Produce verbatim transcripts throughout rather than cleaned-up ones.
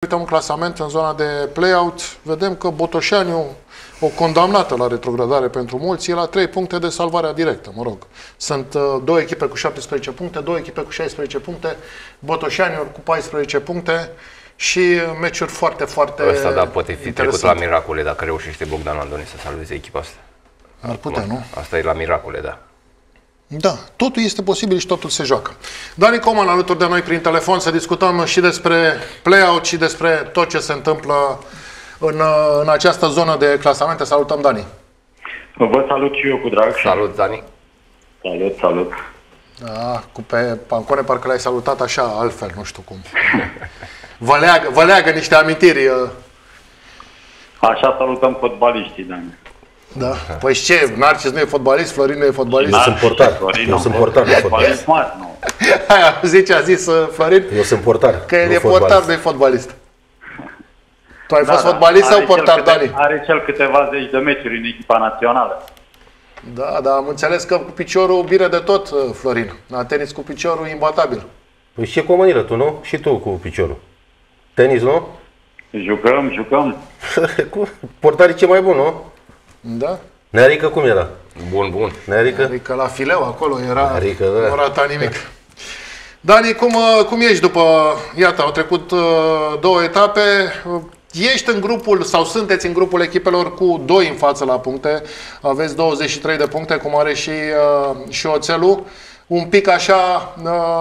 uităm în clasament, în zona de play-out, vedem că Botoșaniu, o condamnată la retrogradare pentru mulți, e la trei puncte de salvarea directă, mă rog. Sunt uh, două echipe cu șaptesprezece puncte, două echipe cu șaisprezece puncte, Botoșaniu cu paisprezece puncte și meciuri foarte, foarte Ăsta, da, poate fi trecut la interesante. miracole dacă reușește Bogdan Andoni să salveze echipa asta. Ar putea, nu? Asta e la miracole, da. Da, totul este posibil și totul se joacă. Dani Coman alături de noi prin telefon să discutăm și despre play-out și despre tot ce se întâmplă în, în această zonă de clasamente. Salutăm, Dani! Vă salut și eu cu drag. Salut, Dani! Salut, salut! Da, cu pe Pancone parcă l-ai salutat așa, altfel, nu știu cum. Vă leagă, vă leagă niște amintiri. Așa salutăm fotbaliștii, Dani. Da. Păi și ce? Narcis nu e fotbalist, Florin nu e fotbalist? Eu sunt portar. Eu sunt portar, nu fotbalist. Aia, zice, a zis Florin? Eu sunt portar. Că el e portar, nu e fotbalist. Tu ai fost fotbalist sau portar, Dani? Are cel câteva zeci de meciuri în echipa națională. Da, dar am înțeles că cu piciorul bine de tot, Florin. La tenis cu piciorul imbatabil. Păi și cu o mâniră, tu, nu? Și tu cu piciorul. Tenis, nu? Jucăm, jucăm. Portar e ce mai bun, nu? Da. Nearică cum era? Bun, bun. Nearică? Adică la fileu acolo era, Nearică, da. nu rata nimic. Dani, cum, cum ești după, iată, au trecut două etape, ești în grupul, sau sunteți în grupul echipelor cu doi în față la puncte, aveți douăzeci și trei de puncte, cum are și, și Oțelul, un pic așa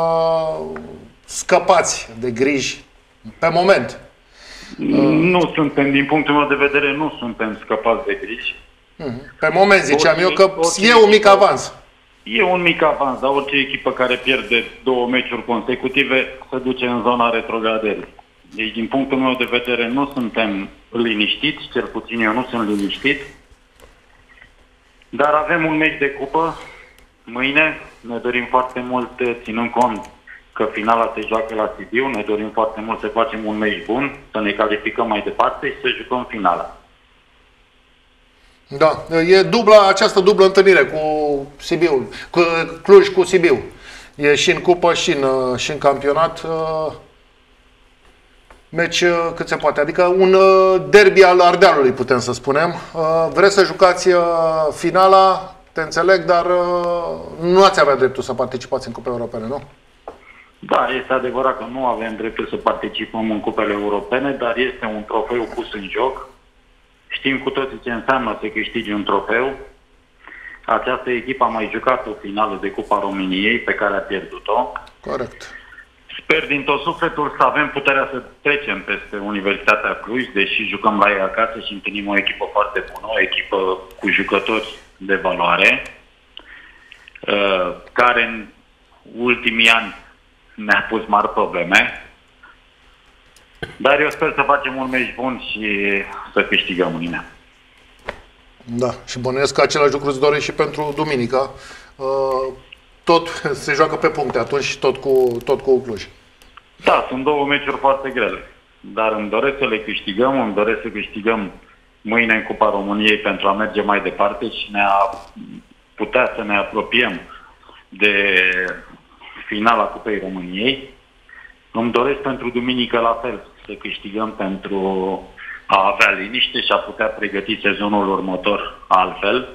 scăpați de griji pe moment. Nu suntem, din punctul meu de vedere, nu suntem scăpați de griji. Pe moment ziceam orice, eu că orice e un mic avans. E un mic avans, dar orice echipă care pierde două meciuri consecutive se duce în zona retrogradării. Deci, din punctul meu de vedere, nu suntem liniștiți, cel puțin eu nu sunt liniștit, dar avem un meci de cupă mâine, ne dorim foarte mult, ținând cont că finala se joacă la Sibiu, ne dorim foarte mult să facem un meci bun, să ne calificăm mai departe și să jucăm finala. Da, e dubla, această dublă întâlnire cu Sibiu, cu Cluj cu Sibiu. E și în cupă și în, și în campionat. Meci cât se poate, adică un derby al Ardealului, putem să spunem. Vreți să jucați finala, te înțeleg, dar nu ați avea dreptul să participați în cupe europene, nu? Da, este adevărat că nu avem dreptul să participăm în cupele europene, dar este un trofeu pus în joc. Știm cu toții ce înseamnă să câștigi un trofeu. Această echipă a mai jucat o finală de Cupa României pe care a pierdut-o. Corect. Sper din tot sufletul să avem puterea să trecem peste Universitatea Cluj, deși jucăm la ei acasă și întâlnim o echipă foarte bună, o echipă cu jucători de valoare, care în ultimii ani ne-a pus mari probleme. Dar eu sper să facem un meci bun și să câștigăm mâine. Da, și bănuiesc că același lucru îți dorești și pentru duminică. Tot se joacă pe puncte atunci și tot cu, tot cu Cluj. Da, sunt două meciuri foarte grele. Dar îmi doresc să le câștigăm, îmi doresc să câștigăm mâine în Cupa României pentru a merge mai departe și ne a putea să ne apropiem de finala Cupei României. Îmi doresc pentru duminică la fel să câștigăm pentru a avea liniște și a putea pregăti sezonul următor altfel.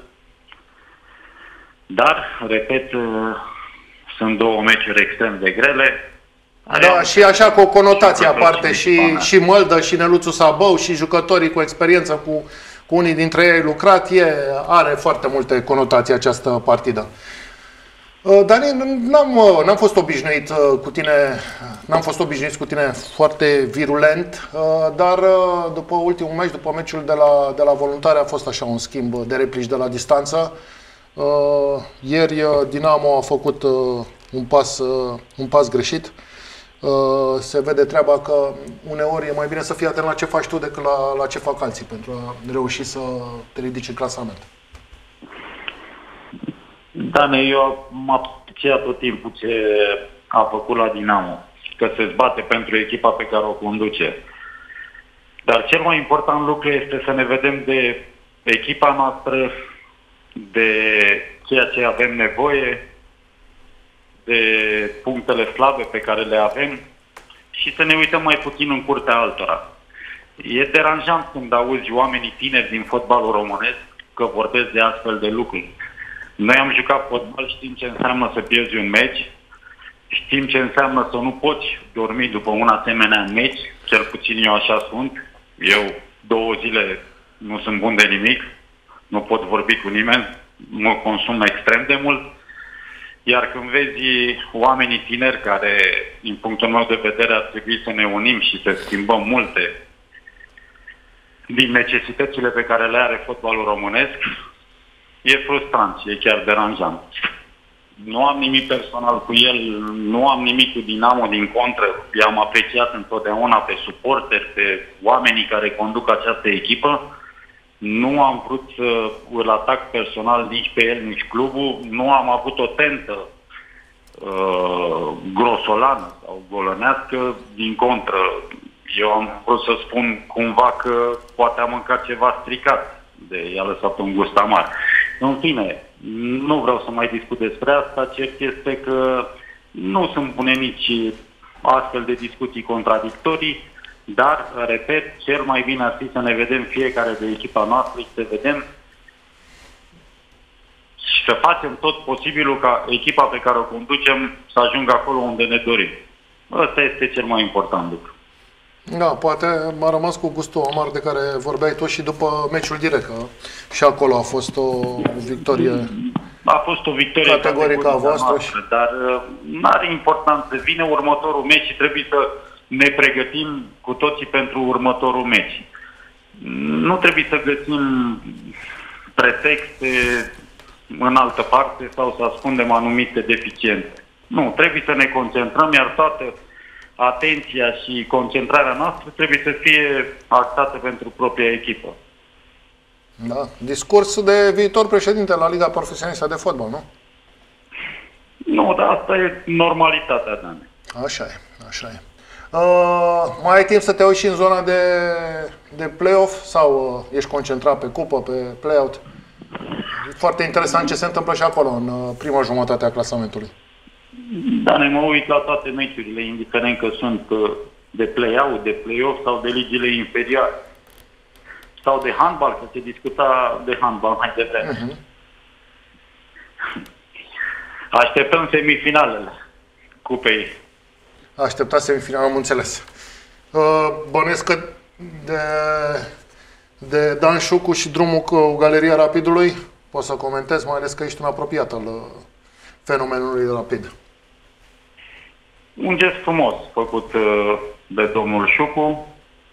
Dar, repet, sunt două meciuri extrem de grele. Da, și așa cu o conotație aparte, și, și Măldă, și Neluțu Sabău, și jucătorii cu experiență, cu, cu unii dintre ei lucrat, e, are foarte multe conotații această partidă. Dani, n-am, n-am fost obișnuit cu tine, n-am fost obișnuit cu tine foarte virulent, dar după ultimul meci, după meciul de la, de la Voluntari, a fost așa un schimb de replici de la distanță. Ieri Dinamo a făcut un pas, un pas greșit. Se vede treaba că uneori e mai bine să fii atent la ce faci tu decât la, la ce fac alții pentru a reuși să te ridici în clasament. Da, eu am apreciat tot timpul ce a făcut la Dinamo, că se zbate pentru echipa pe care o conduce. Dar cel mai important lucru este să ne vedem de echipa noastră, de ceea ce avem nevoie, de punctele slabe pe care le avem și să ne uităm mai puțin în curtea altora. E deranjant când auzi oamenii tineri din fotbalul românesc că vorbesc de astfel de lucruri. Noi am jucat fotbal, știm ce înseamnă să pierzi un meci, știm ce înseamnă să nu poți dormi după un asemenea meci, cel puțin eu așa sunt. Eu două zile nu sunt bun de nimic, nu pot vorbi cu nimeni, mă consum extrem de mult. Iar când vezi oamenii tineri care, din punctul meu de vedere, ar trebui să ne unim și să schimbăm multe din necesitățile pe care le are fotbalul românesc, e frustrant și e chiar deranjant. Nu am nimic personal cu el, nu am nimic cu Dinamo, din contră, i-am apreciat întotdeauna pe suporteri, pe oamenii care conduc această echipă. Nu am vrut să îl atac personal nici pe el, nici clubul. Nu am avut o tentă uh, grosolană sau golănească, din contră. Eu am vrut să spun cumva că poate am mâncat ceva stricat, de i-a lăsat un gust amar. În fine, nu vreau să mai discut despre asta. Cert este că nu sunt bune nici astfel de discuții contradictorii, dar, repet, cel mai bine ar fi să ne vedem fiecare de echipa noastră și să vedem și să facem tot posibilul ca echipa pe care o conducem să ajungă acolo unde ne dorim. Ăsta este cel mai important lucru. Da, poate m-a rămas cu gustul amar de care vorbeai tu și după meciul direct, că și acolo a fost o victorie. A fost o victorie categorică a voastră, noastră, dar nu are importanță. Vine următorul meci și trebuie să ne pregătim cu toții pentru următorul meci. Nu trebuie să găsim pretexte în altă parte sau să ascundem anumite deficiențe. Nu, trebuie să ne concentrăm, iar toată atenția și concentrarea noastră trebuie să fie axată pentru propria echipă. Da. Discurs de viitor președinte la Liga Profesionistă de Fotbal, nu? Nu, dar asta e normalitatea, Dane. Așa e, așa e. Uh, mai ai timp să te uiți și în zona de, de play-off sau uh, ești concentrat pe cupă, pe play-out? E foarte interesant ce se întâmplă și acolo, în uh, prima jumătate a clasamentului. Da, ne mă uit la toate meciurile, indiferent că sunt uh, de play-out, de play-off sau de ligile inferioare. Sau de handbal, că se discuta de handbal mai devreme. Uh-huh. Așteptăm semifinalele cupei. Așteptați semifinalele, am înțeles. Uh, bănuiesc că de, de Dan Șucu și drumul cu Galeria Rapidului poți să comentezi, mai ales că ești un apropiat al uh, fenomenului Rapid. Un gest frumos făcut uh, de domnul Șucu.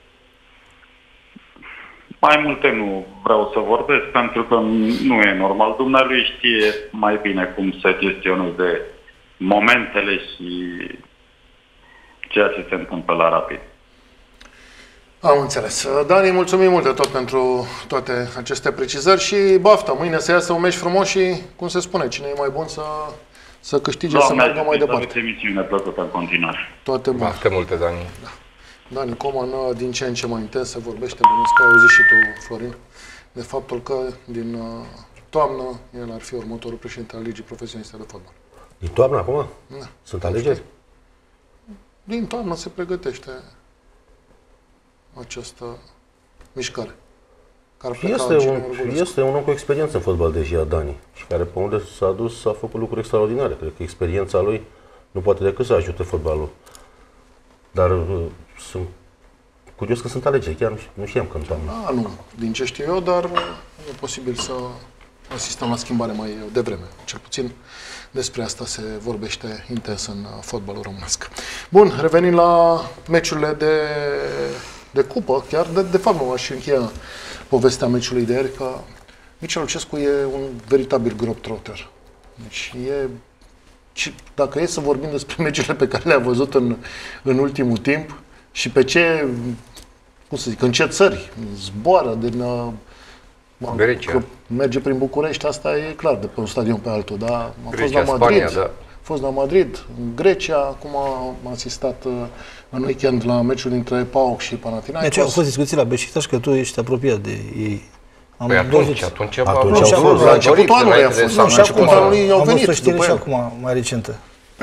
Mai multe nu vreau să vorbesc, pentru că nu e normal. Dumnealui știe mai bine cum să gestioneze momentele și ceea ce se întâmplă la Rapid. Am înțeles. Dani, mulțumim mult de tot pentru toate aceste precizări și baftă. Mâine să iasă un meci frumos și, cum se spune, cine e mai bun să, să câștige, Doamne, să meargă mai departe. Doamne, emisiune plăcută în continuare. Toate bune. Baftă multe, Dani. Da. Dani Coman, din ce în ce mai intens se vorbește, bănuiesc că ai auzit și tu, Florin, de faptul că din toamnă el ar fi următorul președinte al Ligii Profesioniste de Fotbal. Din toamnă acum? Da. Sunt alegeri? Din toamnă se pregătește această mișcare. Care este, un, este un om cu experiență în fotbal deja, Dani, și care pe unde s-a dus s-a făcut lucruri extraordinare. Cred că experiența lui nu poate decât să ajute fotbalul. Dar uh, sunt curios că sunt alegeri, chiar nu, nu știam că în toamnă. Da, nu, din ce știu eu, dar e posibil să asistăm la schimbare mai devreme. Cel puțin despre asta se vorbește intens în fotbalul românesc. Bun, revenind la meciurile de, de cupă, chiar de, de fapt nu aș încheia povestea meciului de ieri, că Mircea Lucescu e un veritabil globetrotter. Deci e... Și dacă e să vorbim despre meciurile pe care le-a văzut în, în ultimul timp și pe ce, cum să zic, în ce țări zboară, din, Grecia. Merge prin București, asta e clar, de pe un stadion pe altul, da? A Grecia, fost la Madrid, Spania, da. a fost la Madrid, în Grecia, acum am asistat în weekend la meciul dintre PAOK și Panathinaikos. Deci au fost discuții la Beşiktaş că tu ești apropiat de ei. Am păi atunci, atunci, atunci au fost, la începutul anului a fost, la începutul anului au venit. Am văzut o știre și acum, mai recentă.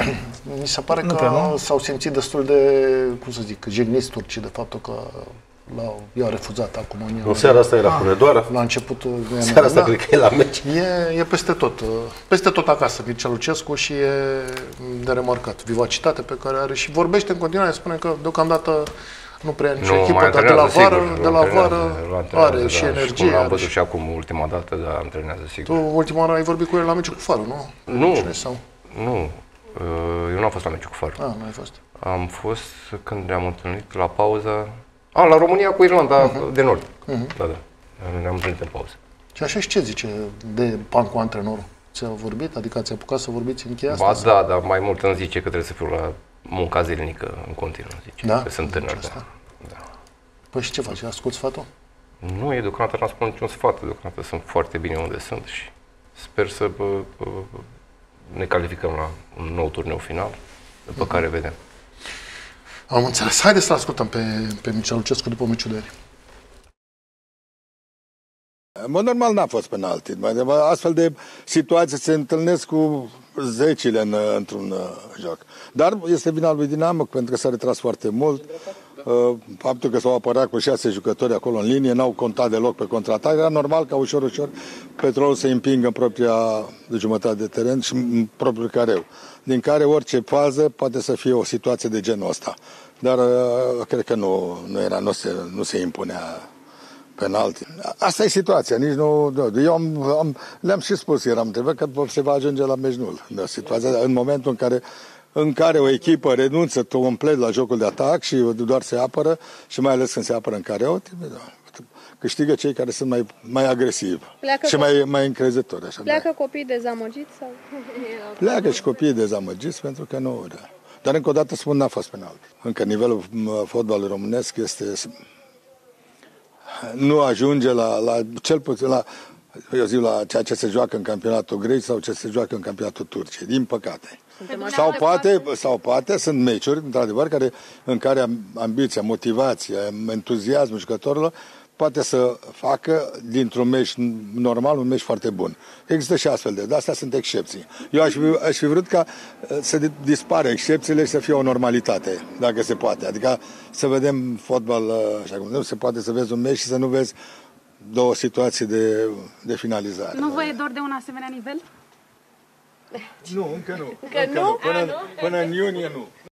Mi se pare Nu că prea, nu? s-au simțit destul de, cum să zic, jigniți turcii de faptul că l-au, i-au refuzat acum în În seara asta era Hunedoara. la începutul de Seara asta da. cred că e la meci. E, e peste tot, peste tot acasă Mircea Lucescu și e de remarcat vivacitate pe care are și vorbește în continuare, spune că deocamdată nu prea nicio Nu, echipă, mai dar de la antrenează, vară, sigur, de la antrenează, vară îl antrenează, are și da, energie. Și cum l-am Are văzut și... și acum ultima dată, dar antrenează Tu sigur. ultima oară ai vorbit cu el la meciul cu Farul, nu? Nu, Cine sau? nu. Eu nu am fost la meciul cu Farul. Ah, nu ai fost. Am fost când ne-am întâlnit la pauză. A, la România cu Irlanda uh-huh. de Nord. Uh-huh. Da, da. Ne-am întâlnit în pauză. Și așa și ce zice de pan cu antrenorul? Ți-a vorbit? Adică ați apucat să vorbiți în cheia asta? Ba sau? da, dar mai mult îmi zice că trebuie să fiu la munca zilnică în continuu, zice. Da? Că sunt tânăr, Zice da. asta. da. Păi și ce faci? Asculți sfatul? Nu, e deocamdată n-am spus niciun sfat, deocamdată sunt foarte bine unde sunt și sper să bă, bă, ne calificăm la un nou turneu final, după uh-huh. care vedem. Am înțeles. Haideți să ascultăm pe, pe Mircea Lucescu după meciul de ieri. În mod normal n-a fost penalti. Astfel de situații se întâlnesc cu zecile în, într-un joc. Dar este vina lui Dinamo pentru că s-a retras foarte mult. Faptul că s-au apărat cu șase jucători acolo în linie, n-au contat deloc pe contraatac. Era normal ca ușor, ușor Petrolul să împingă în propria de jumătate de teren și în propriul careu. Din care orice fază poate să fie o situație de genul ăsta. Dar cred că nu, nu era, nu se, nu se impunea penalti. Asta e situația, nici nu... Eu am, am, le-am și spus, eram întrebat că se va ajunge la meci nul. Da, situația, în momentul în care, în care o echipă renunță complet la jocul de atac și doar se apără, și mai ales când se apără în careu, câștigă cei care sunt mai, mai agresivi pleacă și mai, mai încrezători. Așa, pleacă da. copiii dezamăgiți? Sau? Pleacă și copiii dezamăgiți pentru că nu... Da. Dar încă o dată spun, n-a fost penalti. Încă nivelul fotbalului românesc este... nu ajunge la, la cel puțin la, eu zic, la ceea ce se joacă în campionatul grec sau ce se joacă în campionatul Turciei, din păcate. Sau poate, sau poate sunt meciuri, într-adevăr, care, în care ambiția, motivația, entuziasmul jucătorilor poate să facă dintr-un meci normal un meci foarte bun. Există și astfel de, dar astea sunt excepții. Eu aș fi, aș fi vrut ca să dispară excepțiile și să fie o normalitate, dacă se poate. Adică să vedem fotbal așa cum nu se poate, să vezi un meci și să nu vezi două situații de, de finalizare. Nu vă e dor de un asemenea nivel? Nu, încă nu. Încă încă nu? nu. Până, până în iunie nu.